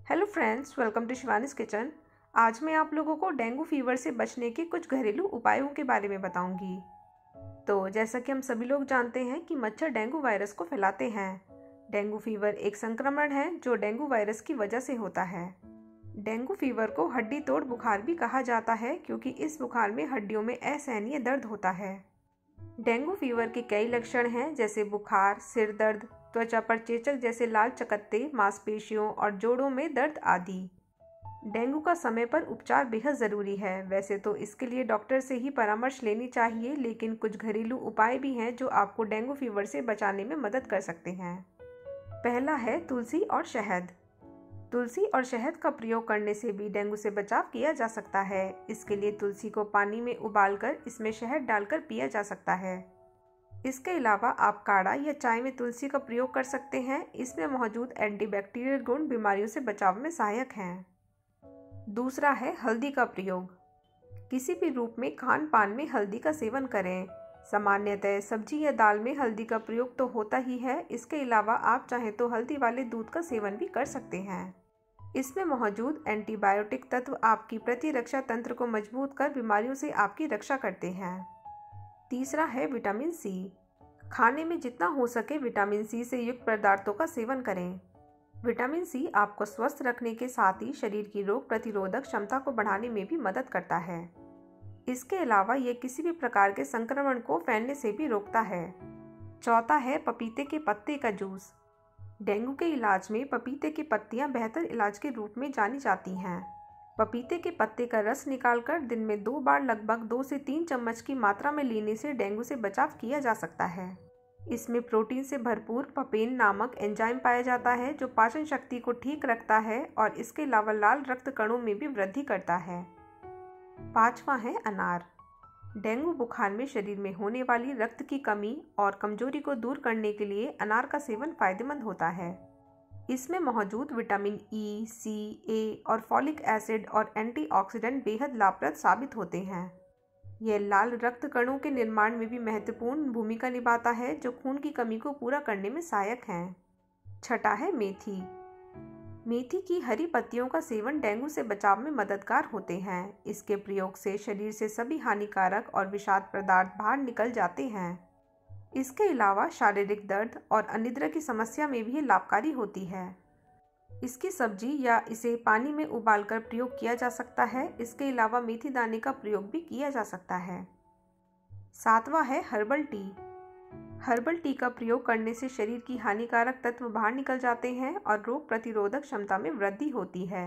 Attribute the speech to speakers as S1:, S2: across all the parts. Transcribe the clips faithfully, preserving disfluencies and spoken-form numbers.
S1: Hello friends, welcome to Shivani's kitchen. आज मैं आप लोगों को डेंगू फीवर से बचने के कुछ घरेलू उपायों के बारे में बताऊंगी। तो जैसा कि हम सभी लोग जानते हैं कि मच्छर डेंगू वायरस को फैलाते हैं। डेंगू फीवर एक संक्रमण है जो डेंगू वायरस की वजह से होता है। डेंगू फीवर को हड्डी तोड़ बुखार भी कहा जाता है क्योंकि इस बुखार में हड्डियों में असहनीय दर्द होता है। डेंगू फीवर के कई लक्षण हैं जैसे बुखार, सिर दर्द, त्वचा पर चेचक जैसे लाल चकत्ते, मांसपेशियों और जोड़ों में दर्द आदि। डेंगू का समय पर उपचार बेहद ज़रूरी है। वैसे तो इसके लिए डॉक्टर से ही परामर्श लेनी चाहिए, लेकिन कुछ घरेलू उपाय भी हैं जो आपको डेंगू फीवर से बचाने में मदद कर सकते हैं। पहला है तुलसी और शहद। तुलसी और शहद का प्रयोग करने से भी डेंगू से बचाव किया जा सकता है। इसके लिए तुलसी को पानी में उबालकर इसमें शहद डालकर पिया जा सकता है। इसके अलावा आप काढ़ा या चाय में तुलसी का प्रयोग कर सकते हैं। इसमें मौजूद एंटीबैक्टीरियल गुण बीमारियों से बचाव में सहायक हैं। दूसरा है हल्दी का प्रयोग। किसी भी रूप में खान पान में हल्दी का सेवन करें। सामान्यतः सब्जी या दाल में हल्दी का प्रयोग तो होता ही है। इसके अलावा आप चाहें तो हल्दी वाले दूध का सेवन भी कर सकते हैं। इसमें मौजूद एंटीबायोटिक तत्व आपकी प्रतिरक्षा तंत्र को मजबूत कर बीमारियों से आपकी रक्षा करते हैं। तीसरा है विटामिन सी। खाने में जितना हो सके विटामिन सी से युक्त पदार्थों का सेवन करें। विटामिन सी आपको स्वस्थ रखने के साथ ही शरीर की रोग प्रतिरोधक क्षमता को बढ़ाने में भी मदद करता है। इसके अलावा ये किसी भी प्रकार के संक्रमण को फैलने से भी रोकता है। चौथा है पपीते के पत्ते का जूस। डेंगू के इलाज में पपीते की पत्तियां बेहतर इलाज के रूप में जानी जाती हैं। पपीते के पत्ते का रस निकालकर दिन में दो बार लगभग दो से तीन चम्मच की मात्रा में लेने से डेंगू से बचाव किया जा सकता है। इसमें प्रोटीन से भरपूर पपेन नामक एंजाइम पाया जाता है जो पाचन शक्ति को ठीक रखता है और इसके अलावा लाल रक्त कणों में भी वृद्धि करता है। पांचवा है अनार। डेंगू बुखार में शरीर में होने वाली रक्त की कमी और कमजोरी को दूर करने के लिए अनार का सेवन फायदेमंद होता है। इसमें मौजूद विटामिन ई, सी, ए और फॉलिक एसिड और एंटीऑक्सीडेंट बेहद लाभप्रद साबित होते हैं। यह लाल रक्त कणों के निर्माण में भी महत्वपूर्ण भूमिका निभाता है जो खून की कमी को पूरा करने में सहायक हैं। छठा है मेथी। मेथी की हरी पत्तियों का सेवन डेंगू से बचाव में मददगार होते हैं। इसके प्रयोग से शरीर से सभी हानिकारक और विषाक्त पदार्थ बाहर निकल जाते हैं। इसके अलावा शारीरिक दर्द और अनिद्रा की समस्या में भी लाभकारी होती है। इसकी सब्जी या इसे पानी में उबालकर प्रयोग किया जा सकता है। इसके अलावा मेथी दाने का प्रयोग भी किया जा सकता है। सातवां है हर्बल टी। हर्बल टी का प्रयोग करने से शरीर की हानिकारक तत्व बाहर निकल जाते हैं और रोग प्रतिरोधक क्षमता में वृद्धि होती है।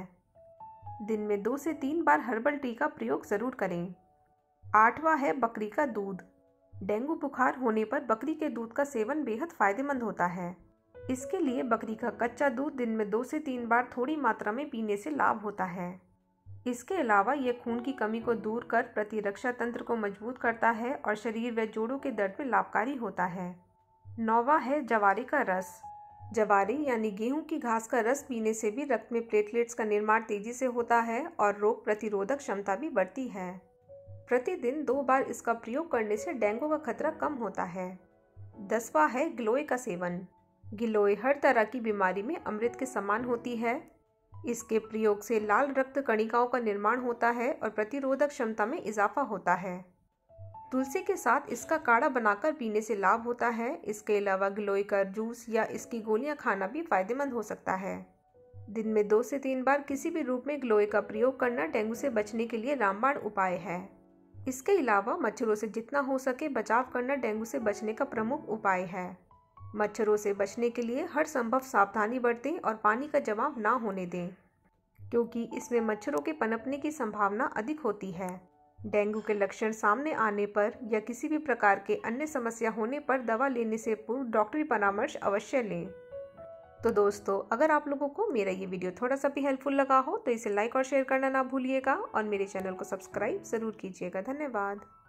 S1: दिन में दो से तीन बार हर्बल टी का प्रयोग जरूर करें। आठवां है बकरी का दूध। डेंगू बुखार होने पर बकरी के दूध का सेवन बेहद फायदेमंद होता है। इसके लिए बकरी का कच्चा दूध दिन में दो से तीन बार थोड़ी मात्रा में पीने से लाभ होता है। इसके अलावा यह खून की कमी को दूर कर प्रतिरक्षा तंत्र को मजबूत करता है और शरीर व जोड़ों के दर्द में लाभकारी होता है। नौवां है जवारे का रस। जवारे यानी गेहूं की घास का रस पीने से भी रक्त में प्लेटलेट्स का निर्माण तेजी से होता है और रोग प्रतिरोधक क्षमता भी बढ़ती है। प्रतिदिन दो बार इसका प्रयोग करने से डेंगू का खतरा कम होता है। दसवां है गिलोय का सेवन। गिलोय हर तरह की बीमारी में अमृत के समान होती है। इसके प्रयोग से लाल रक्त कणिकाओं का निर्माण होता है और प्रतिरोधक क्षमता में इजाफा होता है। तुलसी के साथ इसका काढ़ा बनाकर पीने से लाभ होता है। इसके अलावा गिलोय का जूस या इसकी गोलियां खाना भी फायदेमंद हो सकता है। दिन में दो से तीन बार किसी भी रूप में गिलोय का प्रयोग करना डेंगू से बचने के लिए रामबाण उपाय है। इसके अलावा मच्छरों से जितना हो सके बचाव करना डेंगू से बचने का प्रमुख उपाय है। मच्छरों से बचने के लिए हर संभव सावधानी बरतें और पानी का जमाव ना होने दें, क्योंकि इसमें मच्छरों के पनपने की संभावना अधिक होती है। डेंगू के लक्षण सामने आने पर या किसी भी प्रकार के अन्य समस्या होने पर दवा लेने से पूर्व डॉक्टरी परामर्श अवश्य लें। तो दोस्तों, अगर आप लोगों को मेरा ये वीडियो थोड़ा सा भी हेल्पफुल लगा हो तो इसे लाइक और शेयर करना ना भूलिएगा और मेरे चैनल को सब्सक्राइब ज़रूर कीजिएगा। धन्यवाद।